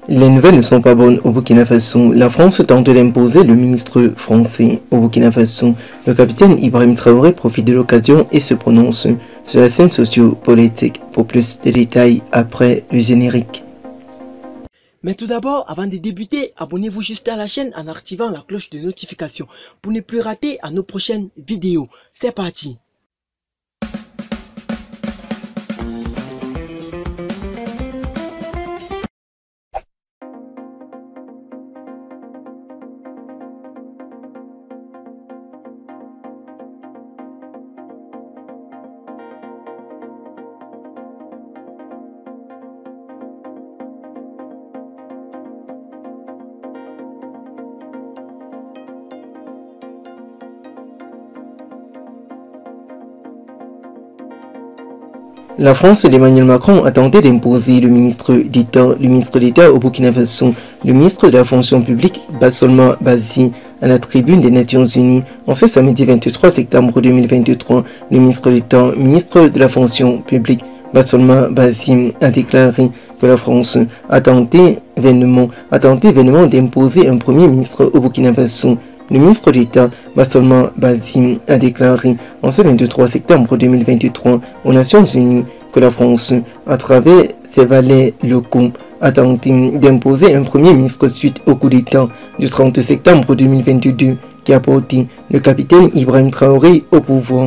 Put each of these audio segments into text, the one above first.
Les nouvelles ne sont pas bonnes au Burkina Faso. La France tente d'imposer le ministre français au Burkina Faso. Le capitaine Ibrahim Traoré profite de l'occasion et se prononce sur la scène socio-politique. Pour plus de détails après le générique. Mais tout d'abord, avant de débuter, abonnez-vous juste à la chaîne en activant la cloche de notification pour ne plus rater à nos prochaines vidéos. C'est parti! La France d'Emmanuel Macron a tenté d'imposer le ministre d'État au Burkina Faso, le ministre de la fonction publique, Bassolma Bazi, à la tribune des Nations Unies. En ce samedi 23 septembre 2023, le ministre d'État, ministre de la fonction publique, Bassolma Bazi, a déclaré que la France a tenté vainement d'imposer un premier ministre au Burkina Faso. Le ministre d'État, Bassolma Bazi, a déclaré en ce 23 septembre 2023 aux Nations Unies que la France, à travers ses valets locaux, a tenté d'imposer un premier ministre suite au coup d'État du 30 septembre 2022 qui a porté le capitaine Ibrahim Traoré au pouvoir.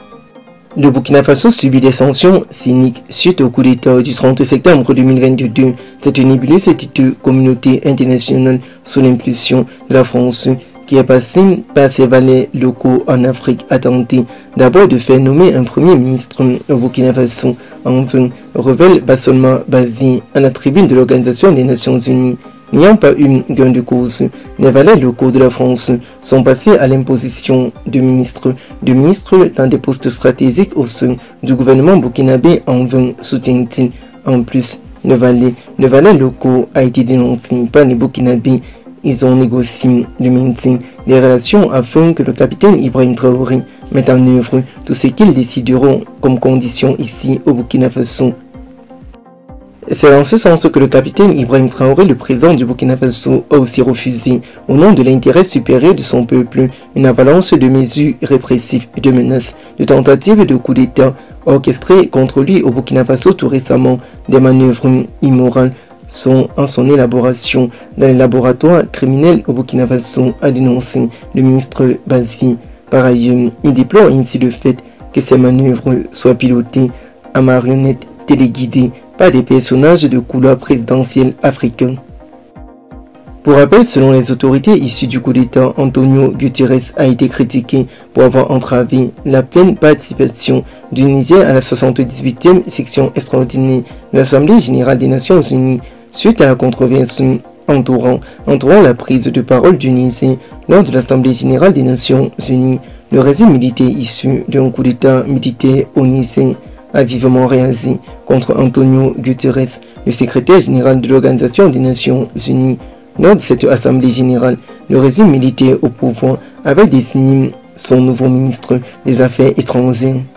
Le Burkina Faso subit des sanctions cyniques suite au coup d'État du 30 septembre 2022. C'est une nébuleuse petite communauté internationale sous l'impulsion de la France qui est passé par ses valets locaux en Afrique a tenté d'abord de faire nommer un premier ministre au Burkina Faso. Enfin, révèle Bassolma Bazi à la tribune de l'Organisation des Nations Unies. N'ayant pas eu gain de cause, les valets locaux de la France sont passés à l'imposition de ministres dans des postes stratégiques au sein du gouvernement burkinabé en vain, soutient-il. En plus, le valet locaux a été dénoncé par les burkinabés. Ils ont négocié le maintien des relations afin que le capitaine Ibrahim Traoré mette en œuvre tout ce qu'ils décideront comme condition ici au Burkina Faso. C'est en ce sens que le capitaine Ibrahim Traoré, le président du Burkina Faso, a aussi refusé, au nom de l'intérêt supérieur de son peuple, une avalanche de mesures répressives, de menaces, de tentatives de coup d'État orchestrées contre lui au Burkina Faso tout récemment, des manœuvres immorales sont en son élaboration dans les laboratoires criminels au Burkina Faso, a dénoncé le ministre Bazi. Par ailleurs, il déplore ainsi le fait que ces manœuvres soient pilotées à marionnettes téléguidées par des personnages de couleur présidentielle africains. Pour rappel, selon les autorités issues du coup d'État, Antonio Guterres a été critiqué pour avoir entravé la pleine participation du Niger à la 78e section extraordinaire de l'Assemblée générale des Nations Unies, suite à la controverse entourant la prise de parole du Niger lors de l'Assemblée générale des Nations Unies. Le régime militaire issu d'un coup d'État militaire au Niger a vivement réagi contre Antonio Guterres, le secrétaire général de l'Organisation des Nations Unies. Lors de cette assemblée générale, le régime militaire au pouvoir avait désigné son nouveau ministre des Affaires étrangères.